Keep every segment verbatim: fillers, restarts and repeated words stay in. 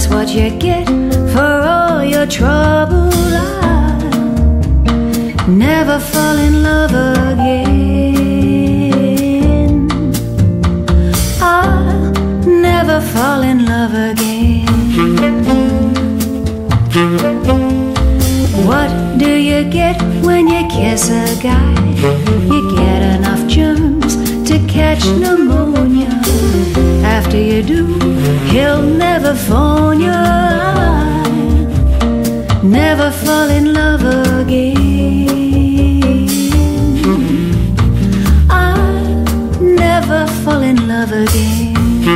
That's what you get for all your trouble. I'll never fall in love again. I'll never fall in love again. What do you get when you kiss a guy? You get enough germs to catch pneumonia. After you do, he'll never phone you. I'll never fall in love again. I'll never fall in love again.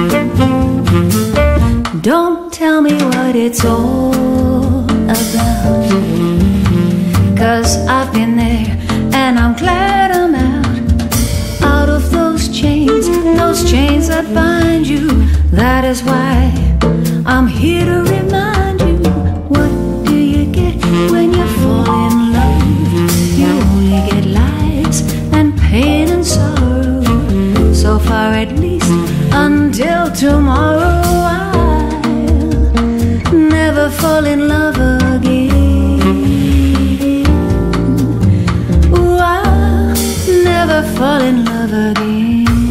Don't tell me what it's all about, 'cause I've been there and I'm glad I'm out. Out of those chains, those chains that bind you. That is why I'm here to remind you. What do you get when you fall in love? You only get lies and pain and sorrow. So far at least, until tomorrow, I'll never fall in love again. Ooh, I'll never fall in love again.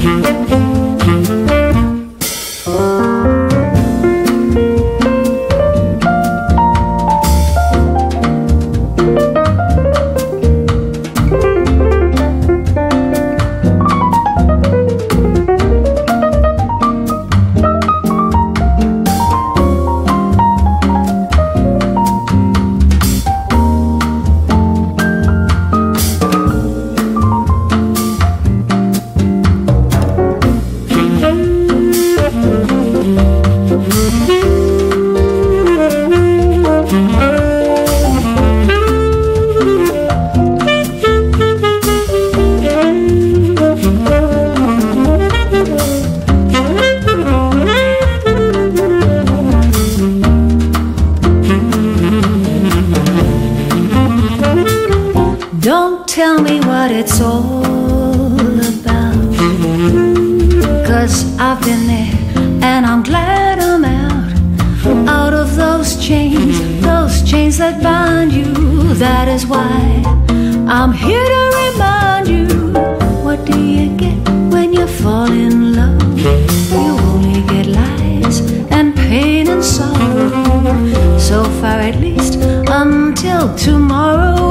Don't tell me what it's all about, 'cause I've been there and I'm glad I'm out. Out of those chains, those chains that bind you. That is why I'm here to remind you. What do you get when you fall in love? You only get lies and pain and sorrow. So far at least, until tomorrow,